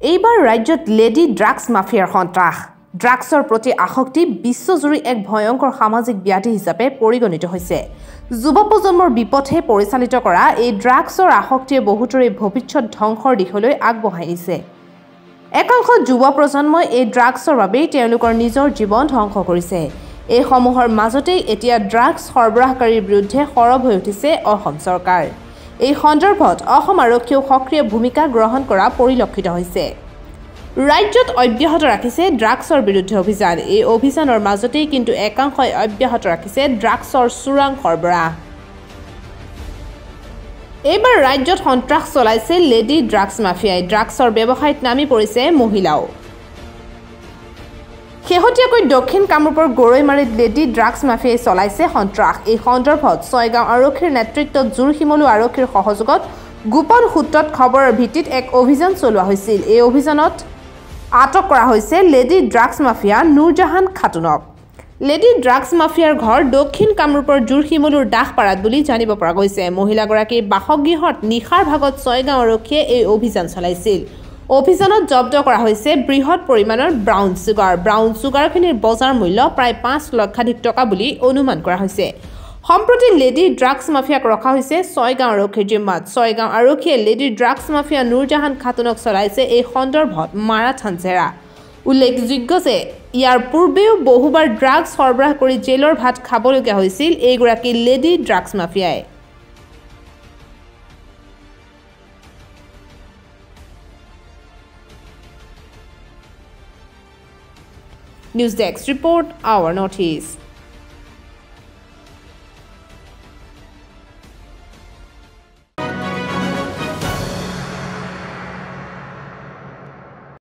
এইবাৰ ৰাজ্যত lady drugs মাফিয়াৰ সন্ত্ৰাস ড্ৰাগছৰ প্ৰতি আসক্তি বিশ্বজুৰি এক ভয়ংকৰ সামাজিক ব্যাধি হিচাপে পৰিগণিত হৈছে যুৱ প্ৰজন্মৰ বিপথে পৰিচালিত কৰা এই ড্ৰাগছৰ আসক্তিয়ে বহুতৰে ভৱিষ্যত ধ্বংসৰ দিশলৈ আগবঢ়াই নিছে একাংশ যুৱ প্ৰজন্মই এই ড্ৰাগছৰ বাবে তেওঁলোকৰ নিজৰ জীৱন ধ্বংস কৰিছে এই সমূহৰ মাজতে এতিয়া ড্ৰাগছ সৰবৰাহকাৰীৰ বিৰুদ্ধে সৰব হৈ উঠিছে অসম চৰকাৰ এই সন্দৰ্ভত অসম আৰক্ষীয়ে সক্ৰিয় ভূমিকা গ্ৰহণ কৰা পৰিলক্ষিত হৈছে ৰাজ্যত অব্যাহত ৰাখিছে ড্ৰাগছৰ বিৰুদ্ধে অভিযান এই অভিযানৰ মাজতে কিন্তু একাংশই অব্যাহত ৰাখিছে ড্ৰাগছৰ চোৰাং সৰবৰাহ এইবাৰ ৰাজ্যত সন্ত্ৰাস চলাইছে লেডি ড্ৰাগছ মাফিয়াই ড্ৰাগছৰ ব্যৱসায়ত নামি পৰিছে মহিলাও শেহতীয়াকৈ দক্ষিণ কামৰূপৰ গৰৈমাৰীত লেডি ড্ৰাগছ মাফিয়াই চলাইছে সন্ত্ৰাস এই সন্দৰ্ভত ছয়গাঁও আৰক্ষীৰ নেতৃত্বত জোৰশিমলু আৰক্ষীৰ সহযোগত গোপন সূত্ৰত খবৰৰ ভিত্তিত এক অভিযান চলোৱা হৈছিল এই অভিযানত আটক কৰা হৈছে লেডি ড্ৰাগছ মাফিয়া নুৰজাহান খাতুনক লেডি ড্ৰাগছ মাফিয়াৰ ঘৰ দক্ষিণ কামৰূপৰ জোৰশিমলুৰ দাসপাৰাত বুলি জানিব পৰা গৈছে মহিলাগৰাকীৰ বাসগৃহত নিশাৰ ভাগত ছয়গাঁও আৰক্ষীয়ে এই অভিযান চলাইছিল অভিযানত জব্দ কৰা হৈছে বৃহৎ পৰিমাণৰ ব্ৰাউন চুগাৰখিনিৰ বজাৰ মূল্য প্ৰায় 5 লক্ষাধিক টকা বুলি অনুমান কৰা হৈছে সম্প্ৰতি লেডি ড্ৰাগছ মাফিয়াক ৰখা হৈছে ছয়গাঁও আৰক্ষীৰ জিম্মাত ছয়গাঁও আৰক্ষীয়ে লেডি ড্ৰাগছ মাফিয়া নুৰজাহান খাতুনক চলাইছে এই সন্দৰ্ভত মাৰাথান জেৰা উল্লেখযোগ্য যে ইয়াৰ পূৰ্বেও বহুবাৰ ড্ৰাগছ সৰবৰাহ কৰি জেলৰ ভাত খাবলগীয়া হৈছিল এইগৰাকী লেডি ড্ৰাগছ মাফিয়াই News Desk report, our Northeast.